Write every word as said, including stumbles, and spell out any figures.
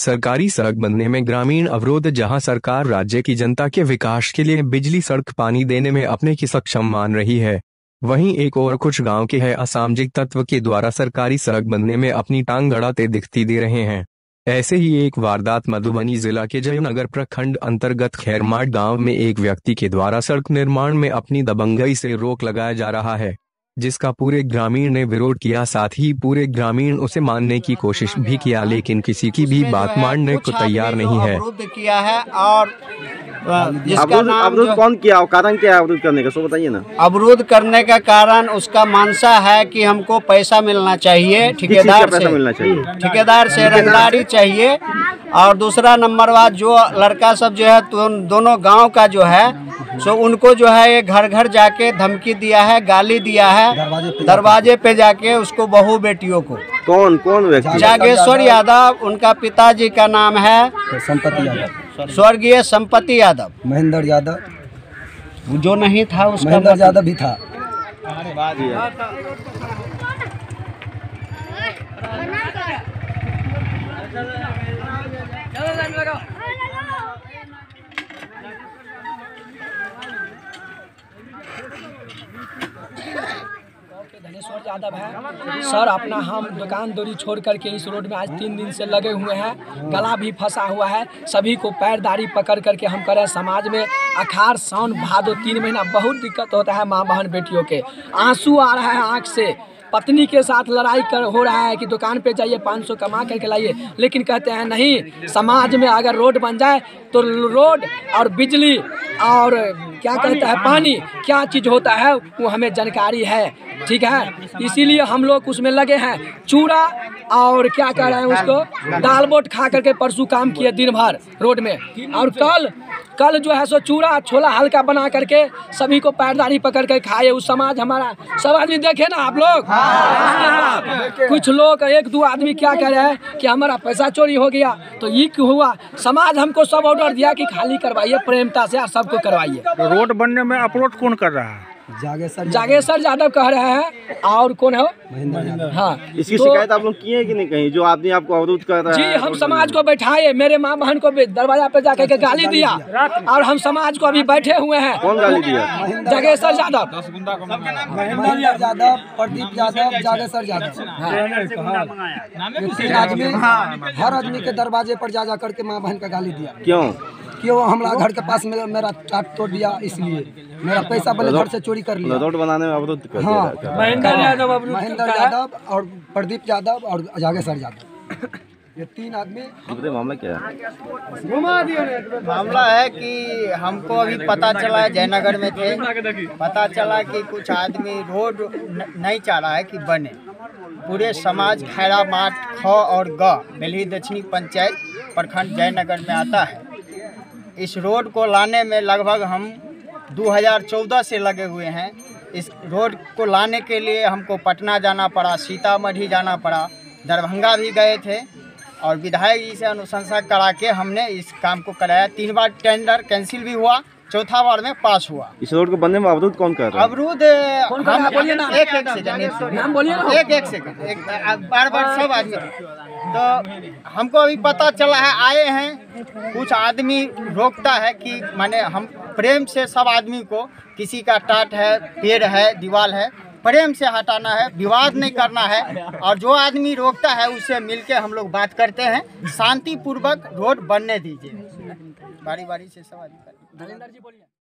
सरकारी सड़क बनने में ग्रामीण अवरोध। जहां सरकार राज्य की जनता के विकास के लिए बिजली, सड़क, पानी देने में अपने की सक्षम मान रही है, वहीं एक और कुछ गांव के है असामाजिक तत्व के द्वारा सरकारी सड़क बनने में अपनी टांग अड़ाते दिखती दे रहे हैं। ऐसे ही एक वारदात मधुबनी जिला के जयनगर प्रखंड अंतर्गत खैरमाट गांव में एक व्यक्ति के द्वारा सड़क निर्माण में अपनी दबंगई से रोक लगाया जा रहा है, जिसका पूरे ग्रामीण ने विरोध किया। साथ ही पूरे ग्रामीण उसे मानने की कोशिश भी किया, लेकिन किसी की भी बात मानने को तैयार नहीं है। अवरुद्ध किया है और जिसका नाम अवरुद्ध कौन किया और कारण क्या है अवरुद्ध करने का, सो बताइए ना। अवरुद्ध करने का कारण उसका मानसा है कि हमको पैसा मिलना चाहिए, ठेकेदार से मिलना चाहिए, ठेकेदार से रंगदारी चाहिए। और दूसरा नंबर बाद जो लड़का सब जो है तो दोनों गांव का जो है सो उनको जो है ये घर घर जाके धमकी दिया है, गाली दिया है, दरवाजे पे जाके उसको बहू बेटियों को। कौन कौन व्यक्ति? जागेश्वर यादव, उनका पिताजी का नाम है संपत्ति यादव, स्वर्गीय संपत्ति यादव, महेंद्र यादव जो नहीं था उसका महेंद्र यादव भी था। धनेश्वर यादव है सर। अपना हम दुकान दौरी छोड़ करके इस रोड में आज तीन दिन से लगे हुए हैं, गला भी फंसा हुआ है। सभी को पैरदारी पकड़ करके हम करें। समाज में अखाड़ सावन भादो तीन महीना बहुत दिक्कत होता है। माँ बहन बेटियों के आंसू आ रहा है आँख से। पत्नी के साथ लड़ाई कर हो रहा है कि दुकान पे जाइए पाँच सौ कमा करके लाइए, लेकिन कहते हैं नहीं, समाज में अगर रोड बन जाए तो रोड और बिजली और क्या कहता है पानी क्या चीज़ होता है वो हमें जानकारी है, ठीक है। इसीलिए हम लोग उसमें लगे हैं। चूड़ा और क्या कह रहे हैं उसको दाल बोट खा करके परसों काम किए दिन भर रोड में। और कल कल जो है सो चूड़ा छोला हल्का बना करके सभी को पैरदारी पकड़ कर खाए। उस समाज हमारा सब आदमी देखे ना आप लोग। हाँ। कुछ लोग एक दो आदमी क्या कह रहे हैं कि हमारा पैसा चोरी हो गया, तो ये क्यों हुआ? समाज हमको सब ऑर्डर दिया कि खाली करवाइए, प्रेमता से और सबको करवाइए। रोड बनने में अप्रोच कौन कर रहा है? जागेश्वर जागेश्वर यादव कह रहे हैं। और कौन है? हाँ। इसकी तो, शिकायत आप लोग किए कि नहीं कहीं, जो आदमी आपको अवरुद्ध कर रहा जी है? हम समाज को बैठाए, मेरे माँ बहन को दरवाजा पे जाकर के गाली दिया और हम समाज को अभी बैठे हुए हैं। कौन गाली दिया? जागेश्वर यादव, महेंद्र यादव, प्रदीप यादव, जागेश्वर यादव। तीन आदमी हर आदमी के दरवाजे पर जा जा करके माँ बहन का गाली दिया। क्यों? क्यों? हमारा घर के पास में मेरा टाट तोड़ दिया, इसलिए मेरा पैसा बने घर से चोरी कर लिया। रोड बनाने में अवरुद्ध कर दिया। हाँ, महेंद्र यादव महेंद्र यादव और प्रदीप यादव और जागेश्वर यादव, ये तीन आदमी। मामला क्या है? मामला है कि हमको अभी पता चला है, जयनगर में थे, पता चला कि कुछ आदमी रोड नहीं चाह रहा है कि बने। पूरे समाज खैरामाट ख और ग बेल्ही दक्षिणी पंचायत प्रखंड जयनगर में आता है। इस रोड को लाने में लगभग हम दो हज़ार चौदह से लगे हुए हैं। इस रोड को लाने के लिए हमको पटना जाना पड़ा, सीतामढ़ी जाना पड़ा, दरभंगा भी गए थे और विधायक जी से अनुशंसा करा के हमने इस काम को कराया। तीन बार टेंडर कैंसिल भी हुआ, चौथा बार में पास हुआ। इस रोड को बनने में अवरुद्ध कौन कर रहा है? अवरुद्ध हम बोलिए ना, एक एक सेकंड नाम बोलिए ना, एक एक सेकंड एक बार बार सब आदमी। तो हमको अभी पता चला है, आए हैं कुछ आदमी रोकता है कि माने हम प्रेम से सब आदमी को, किसी का टाट है, पेड़ है, दीवार है, प्रेम से हटाना है, विवाद नहीं करना है। और जो आदमी रोकता है उससे मिलके हम लोग बात करते हैं, शांतिपूर्वक रोड बनने दीजिए, बारी बारी से सब आदमी। धनेंद्र जी बोलिए।